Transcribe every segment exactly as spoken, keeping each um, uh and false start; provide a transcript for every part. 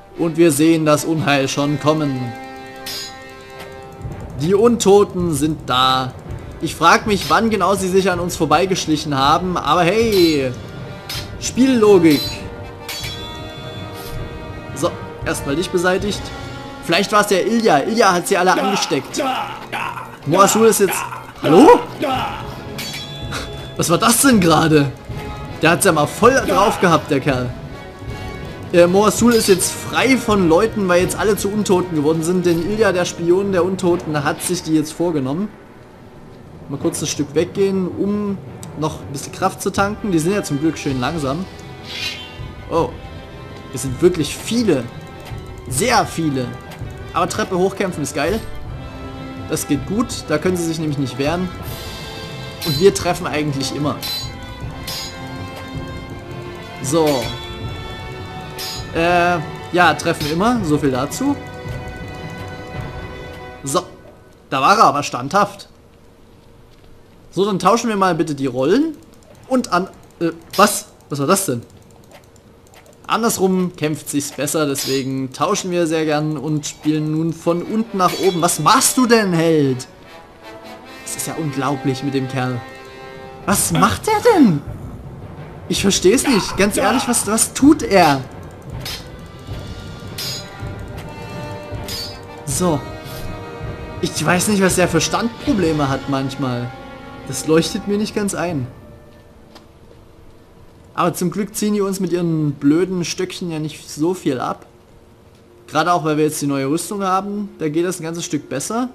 Und wir sehen das Unheil schon kommen. Die Untoten sind da. Ich frage mich, wann genau sie sich an uns vorbeigeschlichen haben. Aber hey, Spiellogik. So, erstmal dich beseitigt. Vielleicht war es der Ilya. Ilya hat sie alle angesteckt. Moasul ist jetzt... Hallo? Was war das denn gerade? Der hat es ja mal voll drauf gehabt, der Kerl. Äh, Moasul ist jetzt frei von Leuten, weil jetzt alle zu Untoten geworden sind. Denn Ilya, der Spion der Untoten, hat sich die jetzt vorgenommen. Mal kurz ein Stück weggehen, um noch ein bisschen Kraft zu tanken. Die sind ja zum Glück schön langsam. Oh. Es sind wirklich viele. Sehr viele. Aber Treppe hochkämpfen ist geil. Das geht gut. Da können sie sich nämlich nicht wehren. Und wir treffen eigentlich immer. So. Äh, ja, treffen immer. So viel dazu. So. Da war er aber standhaft. So, dann tauschen wir mal bitte die Rollen. Und an... Äh, was? Was war das denn? Andersrum kämpft sich's besser, deswegen tauschen wir sehr gern und spielen nun von unten nach oben. Was machst du denn, Held? Das ist ja unglaublich mit dem Kerl. Was macht er denn? Ich verstehe es nicht. Ganz ehrlich, was, was tut er? So. Ich weiß nicht, was er für Standprobleme hat manchmal. Das leuchtet mir nicht ganz ein. Aber zum Glück ziehen die uns mit ihren blöden Stöckchen ja nicht so viel ab. Gerade auch, weil wir jetzt die neue Rüstung haben. Da geht das ein ganzes Stück besser.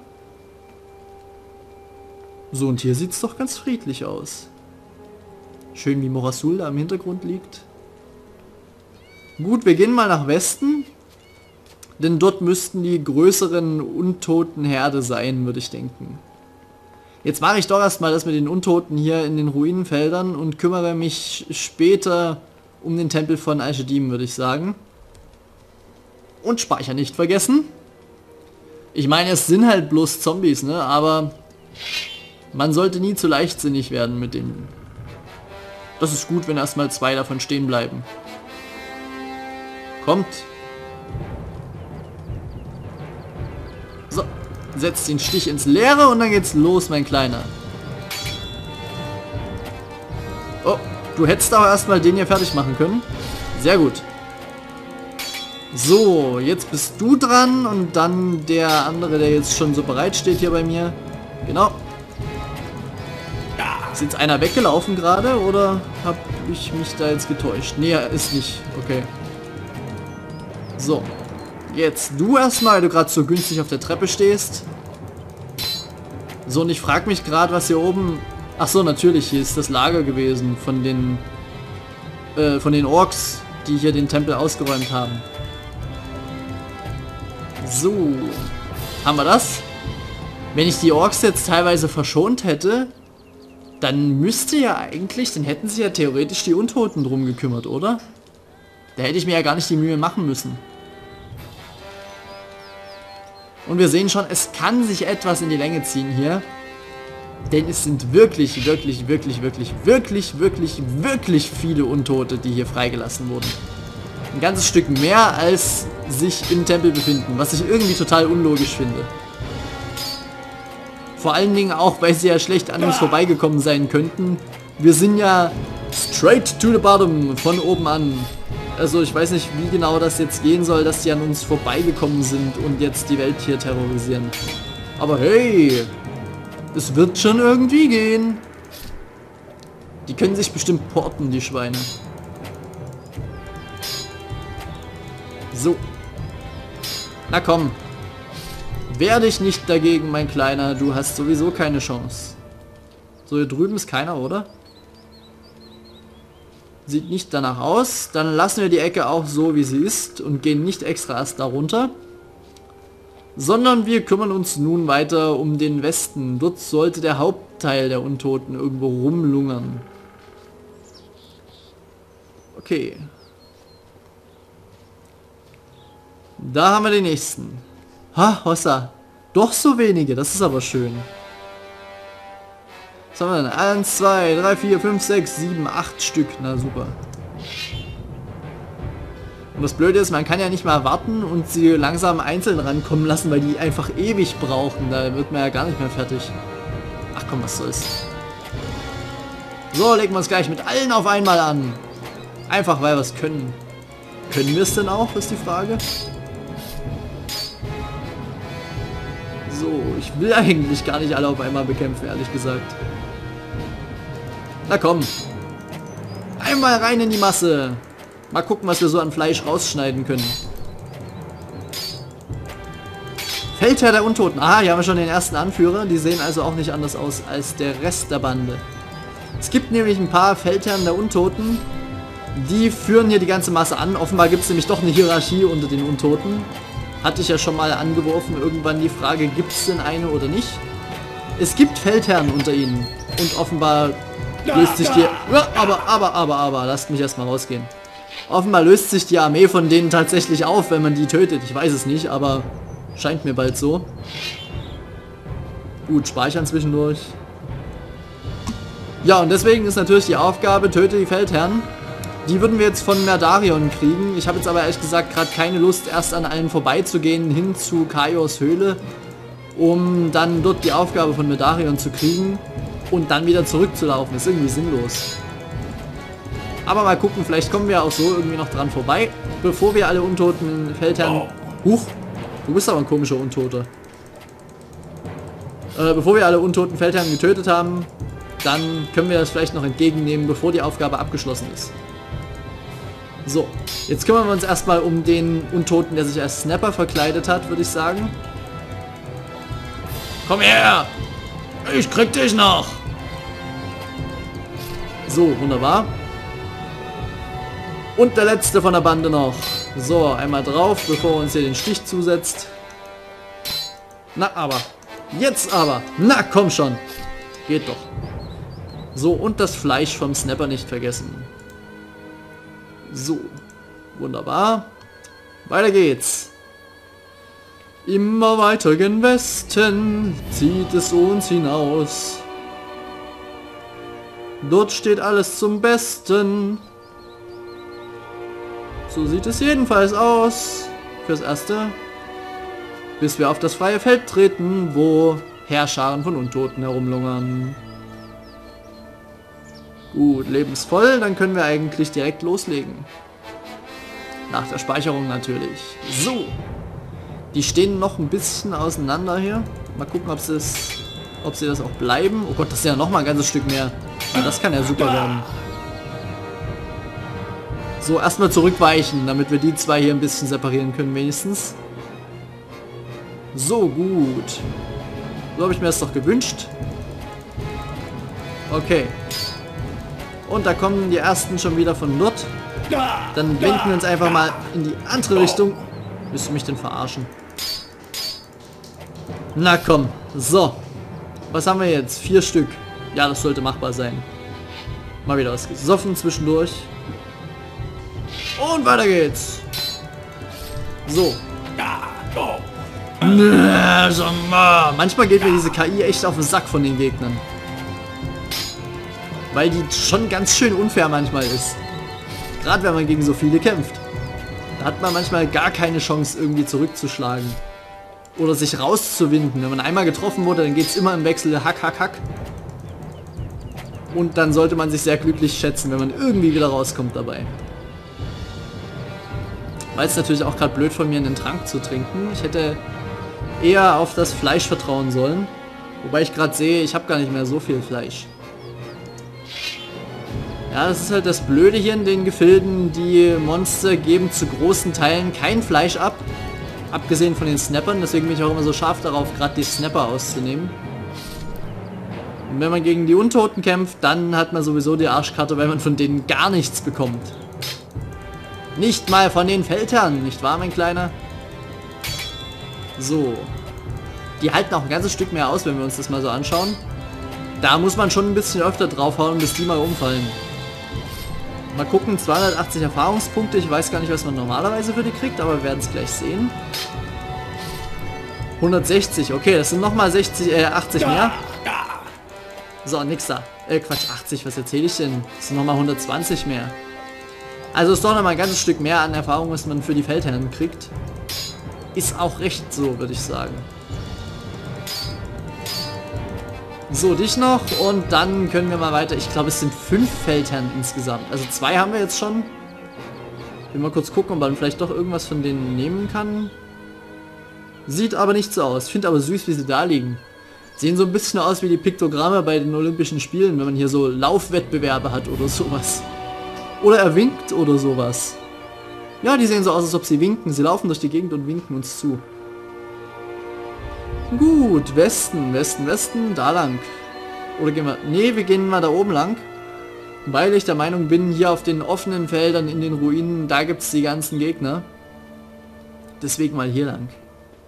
So, und hier sieht es doch ganz friedlich aus. Schön, wie Morasul da im Hintergrund liegt. Gut, wir gehen mal nach Westen. Denn dort müssten die größeren untoten Herde sein, würde ich denken. Jetzt mache ich doch erstmal das mit den Untoten hier in den Ruinenfeldern und kümmere mich später um den Tempel von Al-Shadim, würde ich sagen. Und Speicher nicht vergessen. Ich meine, es sind halt bloß Zombies, ne? Aber man sollte nie zu leichtsinnig werden mit dem. Das ist gut, wenn erstmal zwei davon stehen bleiben. Kommt. So. Setzt den Stich ins Leere und dann geht's los, mein Kleiner. Oh, du hättest aber erstmal den hier fertig machen können. Sehr gut. So, jetzt bist du dran und dann der andere, der jetzt schon so bereit steht hier bei mir. Genau. Ist jetzt einer weggelaufen gerade oder habe ich mich da jetzt getäuscht? Nee, er ist nicht. Okay. So. Jetzt du erstmal, du gerade so günstig auf der Treppe stehst. So, und ich frage mich gerade, was hier oben... Ach so, natürlich, hier ist das Lager gewesen von den... Äh, von den Orks, die hier den Tempel ausgeräumt haben. So. Haben wir das? Wenn ich die Orks jetzt teilweise verschont hätte, dann müsste ja eigentlich... Dann hätten sich ja theoretisch die Untoten drum gekümmert, oder? Da hätte ich mir ja gar nicht die Mühe machen müssen. Und wir sehen schon, es kann sich etwas in die Länge ziehen hier. Denn es sind wirklich, wirklich, wirklich, wirklich, wirklich, wirklich, wirklich viele Untote, die hier freigelassen wurden. Ein ganzes Stück mehr, als sich im Tempel befinden, was ich irgendwie total unlogisch finde. Vor allen Dingen auch, weil sie ja schlecht an uns vorbeigekommen sein könnten. Wir sind ja straight to the bottom, von oben an. Also ich weiß nicht, wie genau das jetzt gehen soll, dass die an uns vorbeigekommen sind und jetzt die Welt hier terrorisieren. Aber hey, es wird schon irgendwie gehen. Die können sich bestimmt porten, die Schweine. So. Na komm. Wehr dich nicht dagegen, mein Kleiner. Du hast sowieso keine Chance. So, hier drüben ist keiner, oder? Sieht nicht danach aus. Dann lassen wir die Ecke auch so, wie sie ist und gehen nicht extra erst darunter. Sondern wir kümmern uns nun weiter um den Westen. Dort sollte der Hauptteil der Untoten irgendwo rumlungern. Okay. Da haben wir den nächsten. Ha, Hossa. Doch so wenige, das ist aber schön. Was haben wir denn? eins, zwei, drei, vier, fünf, sechs, sieben, acht Stück. Na super. Und das Blöde ist, man kann ja nicht mal warten und sie langsam einzeln rankommen lassen, weil die einfach ewig brauchen. Da wird man ja gar nicht mehr fertig. Ach komm, was soll's. So, legen wir uns gleich mit allen auf einmal an. Einfach, weil wir es können. Können wir es denn auch, ist die Frage. So, ich will eigentlich gar nicht alle auf einmal bekämpfen, ehrlich gesagt. Na komm. Einmal rein in die Masse. Mal gucken, was wir so an Fleisch rausschneiden können. Feldherr der Untoten. Ah, hier haben wir schon den ersten Anführer. Die sehen also auch nicht anders aus als der Rest der Bande. Es gibt nämlich ein paar Feldherren der Untoten. Die führen hier die ganze Masse an. Offenbar gibt es nämlich doch eine Hierarchie unter den Untoten. Hatte ich ja schon mal angeworfen. Irgendwann die Frage, gibt es denn eine oder nicht? Es gibt Feldherren unter ihnen. Und offenbar löst sich die... Ja, aber, aber, aber, aber. Lasst mich erstmal rausgehen. Offenbar löst sich die Armee von denen tatsächlich auf, wenn man die tötet. Ich weiß es nicht, aber scheint mir bald so. Gut, speichern zwischendurch. Ja, und deswegen ist natürlich die Aufgabe, töte die Feldherren. Die würden wir jetzt von Merdarion kriegen. Ich habe jetzt aber ehrlich gesagt gerade keine Lust, erst an allen vorbeizugehen, hin zu Kaios Höhle, um dann dort die Aufgabe von Merdarion zu kriegen und dann wieder zurückzulaufen. Ist irgendwie sinnlos. Aber mal gucken, vielleicht kommen wir auch so irgendwie noch dran vorbei, bevor wir alle untoten Feldherren... Huch, du bist aber ein komischer Untoter. Äh, bevor wir alle untoten Feldherren getötet haben, dann können wir das vielleicht noch entgegennehmen, bevor die Aufgabe abgeschlossen ist. So, jetzt kümmern wir uns erstmal um den Untoten, der sich als Snapper verkleidet hat, würde ich sagen. Komm her! Ich krieg dich noch! So, wunderbar. Und der letzte von der Bande noch. So, einmal drauf, bevor er uns hier den Stich zusetzt. Na aber. Jetzt aber. Na komm schon. Geht doch. So, und das Fleisch vom Snapper nicht vergessen. So. Wunderbar. Weiter geht's. Immer weiter gen Westen zieht es uns hinaus. Dort steht alles zum Besten. So sieht es jedenfalls aus. Fürs Erste. Bis wir auf das freie Feld treten, wo Heerscharen von Untoten herumlungern. Gut, lebensvoll. Dann können wir eigentlich direkt loslegen. Nach der Speicherung natürlich. So. Die stehen noch ein bisschen auseinander hier. Mal gucken, ob sie, es, ob sie das auch bleiben. Oh Gott, das ist ja noch mal ein ganzes Stück mehr. Ja, das kann ja super werden. So, erstmal zurückweichen, damit wir die zwei hier ein bisschen separieren können wenigstens. So, gut. So habe ich mir das doch gewünscht. Okay. Und da kommen die ersten schon wieder von dort. Dann wenden wir uns einfach mal in die andere Richtung. Willst du mich denn verarschen? Na komm. So. Was haben wir jetzt? Vier Stück. Ja, das sollte machbar sein. Mal wieder was gesoffen zwischendurch. Und weiter geht's. So. Manchmal geht mir diese K I echt auf den Sack von den Gegnern. Weil die schon ganz schön unfair manchmal ist. Gerade wenn man gegen so viele kämpft. Da hat man manchmal gar keine Chance irgendwie zurückzuschlagen. Oder sich rauszuwinden. Wenn man einmal getroffen wurde, dann geht es immer im Wechsel hack, hack, hack. Und dann sollte man sich sehr glücklich schätzen, wenn man irgendwie wieder rauskommt dabei. War jetzt natürlich auch gerade blöd von mir, einen Trank zu trinken. Ich hätte eher auf das Fleisch vertrauen sollen. Wobei ich gerade sehe, ich habe gar nicht mehr so viel Fleisch. Ja, das ist halt das Blöde hier in den Gefilden. Die Monster geben zu großen Teilen kein Fleisch ab. Abgesehen von den Snappern. Deswegen bin ich auch immer so scharf darauf, gerade die Snapper auszunehmen. Und wenn man gegen die Untoten kämpft, dann hat man sowieso die Arschkarte, weil man von denen gar nichts bekommt. Nicht mal von den Feldherren, nicht wahr, mein Kleiner? So. Die halten auch ein ganzes Stück mehr aus, wenn wir uns das mal so anschauen. Da muss man schon ein bisschen öfter draufhauen, bis die mal umfallen. Mal gucken, zweihundertachtzig Erfahrungspunkte. Ich weiß gar nicht, was man normalerweise für die kriegt, aber wir werden es gleich sehen. hundertsechzig, okay, das sind nochmal sechzig, äh, achtzig mehr. So, nix da. Äh, Quatsch, achtzig, was erzähle ich denn? Das sind nochmal hundertzwanzig mehr. Also ist doch noch mal ein ganzes Stück mehr an Erfahrung, was man für die Feldherren kriegt. Ist auch recht so, würde ich sagen. So, dich noch und dann können wir mal weiter. Ich glaube, es sind fünf Feldherren insgesamt. Also zwei haben wir jetzt schon. Ich will mal kurz gucken, ob man vielleicht doch irgendwas von denen nehmen kann. Sieht aber nicht so aus. Ich finde aber süß, wie sie da liegen. Sehen so ein bisschen aus wie die Piktogramme bei den Olympischen Spielen, wenn man hier so Laufwettbewerbe hat oder sowas. Oder er winkt oder sowas. Ja, die sehen so aus, als ob sie winken. Sie laufen durch die Gegend und winken uns zu. Gut, Westen, Westen, Westen, da lang. Oder gehen wir... Nee, wir gehen mal da oben lang. Weil ich der Meinung bin, hier auf den offenen Feldern in den Ruinen, da gibt es die ganzen Gegner. Deswegen mal hier lang.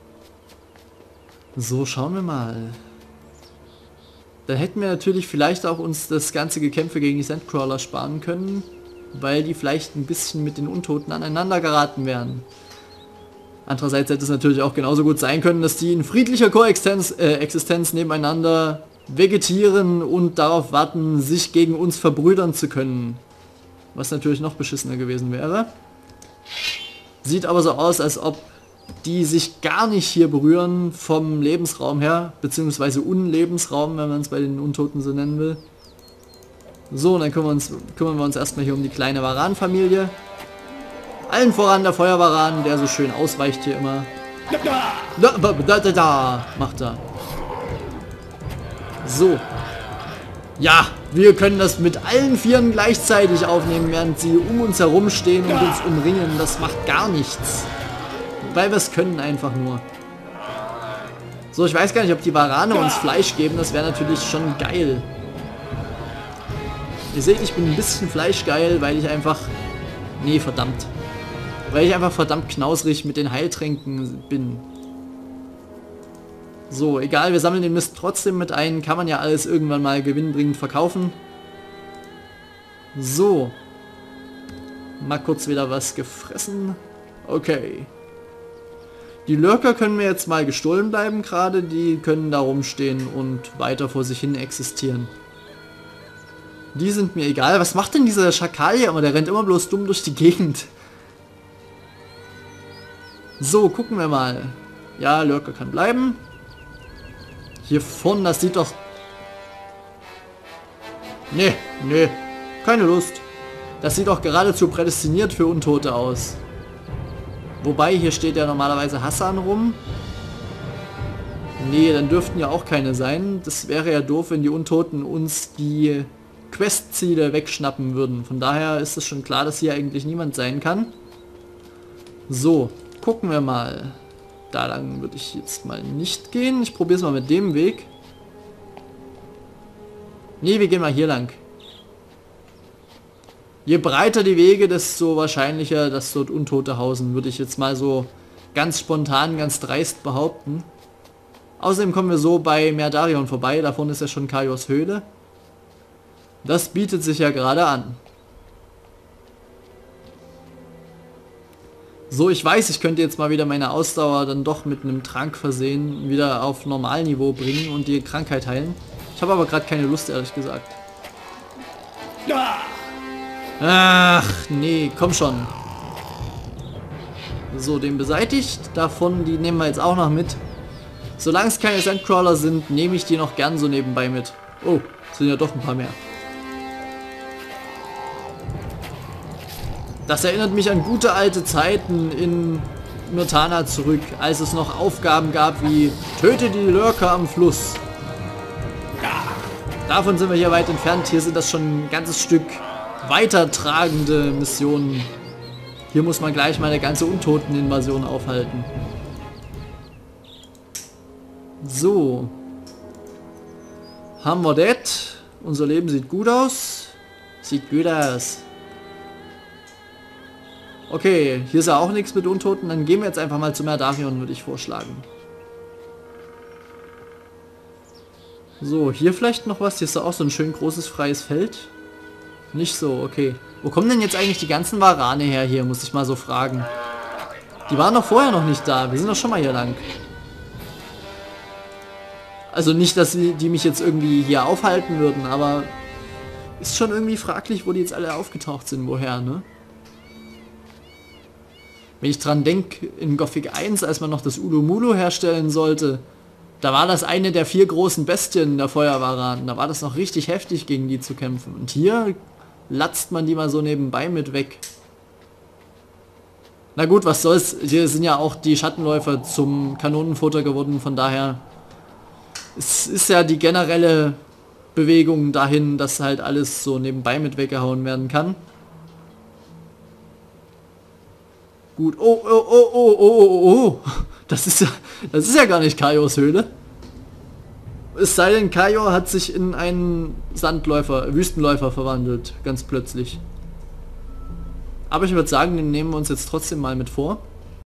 So, schauen wir mal. Da hätten wir natürlich vielleicht auch uns das ganze Gekämpfe gegen die Sandcrawler sparen können, weil die vielleicht ein bisschen mit den Untoten aneinander geraten wären. Andererseits hätte es natürlich auch genauso gut sein können, dass die in friedlicher Koexistenz äh, Existenz nebeneinander vegetieren und darauf warten, sich gegen uns verbrüdern zu können. Was natürlich noch beschissener gewesen wäre. Sieht aber so aus, als ob die sich gar nicht hier berühren vom Lebensraum her, beziehungsweise Unlebensraum, wenn man es bei den Untoten so nennen will. So, und dann kümmern wir uns, kümmern wir uns erstmal hier um die kleine Varan-Familie. Allen voran der Feuervaran, der so schön ausweicht hier immer. Da, da, da, da, da, macht er. So. Ja, wir können das mit allen Vieren gleichzeitig aufnehmen, während sie um uns herum stehen und uns umringen. Das macht gar nichts. Weil wir es können einfach nur. So, ich weiß gar nicht, ob die Varane uns Fleisch geben. Das wäre natürlich schon geil. Ihr seht, ich bin ein bisschen fleischgeil, weil ich einfach... Nee, verdammt. Weil ich einfach verdammt knausrig mit den Heiltränken bin. So, egal, wir sammeln den Mist trotzdem mit ein. Kann man ja alles irgendwann mal gewinnbringend verkaufen. So. Mal kurz wieder was gefressen. Okay. Die Lurker können mir jetzt mal gestohlen bleiben gerade. Die können da rumstehen und weiter vor sich hin existieren. Die sind mir egal. Was macht denn dieser Schakal hier immer? Der rennt immer bloß dumm durch die Gegend. So, gucken wir mal. Ja, Lurker kann bleiben. Hier vorne, das sieht doch... Nee, nee. Keine Lust. Das sieht doch geradezu prädestiniert für Untote aus. Wobei, hier steht ja normalerweise Hassan rum. Nee, dann dürften ja auch keine sein. Das wäre ja doof, wenn die Untoten uns die Questziele wegschnappen würden. Von daher ist es schon klar, dass hier eigentlich niemand sein kann. So, gucken wir mal. Da lang würde ich jetzt mal nicht gehen. Ich probiere es mal mit dem Weg. Nee, wir gehen mal hier lang. Je breiter die Wege, desto wahrscheinlicher, dass dort Untote hausen, würde ich jetzt mal so ganz spontan, ganz dreist behaupten. Außerdem kommen wir so bei Merdarion vorbei. Da vorne ist ja schon Kaios Höhle. Das bietet sich ja gerade an. So, ich weiß, ich könnte jetzt mal wieder meine Ausdauer dann doch mit einem Trank versehen, wieder auf Normalniveau bringen und die Krankheit heilen. Ich habe aber gerade keine Lust, ehrlich gesagt. Ach, nee, komm schon. So, den beseitigt. Davon, die nehmen wir jetzt auch noch mit. Solange es keine Sandcrawler sind, nehme ich die noch gern so nebenbei mit. Oh, sind ja doch ein paar mehr. Das erinnert mich an gute alte Zeiten in Myrtana zurück, als es noch Aufgaben gab wie töte die Lurker am Fluss. Davon sind wir hier weit entfernt. Hier sind das schon ein ganzes Stück weitertragende Missionen. Hier muss man gleich mal eine ganze Untoten-Invasion aufhalten. So. Haben wir das? Unser Leben sieht gut aus. Sieht gut aus. Okay, hier ist ja auch nichts mit Untoten. Dann gehen wir jetzt einfach mal zu Merdarion, würde ich vorschlagen. So, hier vielleicht noch was. Hier ist ja auch so ein schön großes freies Feld. Nicht so, okay. Wo kommen denn jetzt eigentlich die ganzen Varane her hier, muss ich mal so fragen. Die waren doch vorher noch nicht da. Wir sind doch schon mal hier lang. Also nicht, dass die, die mich jetzt irgendwie hier aufhalten würden, aber ist schon irgendwie fraglich, wo die jetzt alle aufgetaucht sind, woher, ne? Wenn ich dran denke, in Gothic eins, als man noch das Ulumulu herstellen sollte, da war das eine der vier großen Bestien der Feuerwaranen. Da war das noch richtig heftig, gegen die zu kämpfen. Und hier latzt man die mal so nebenbei mit weg. Na gut, was soll's. Hier sind ja auch die Schattenläufer zum Kanonenfutter geworden. Von daher, es ist ja die generelle Bewegung dahin, dass halt alles so nebenbei mit weggehauen werden kann. Gut. Oh, oh, oh, oh, oh, oh, oh. Das ist ja, das ist ja gar nicht Kaios Höhle. Es sei denn, Kaio hat sich in einen Sandläufer, Wüstenläufer verwandelt, ganz plötzlich. Aber ich würde sagen, den nehmen wir uns jetzt trotzdem mal mit vor.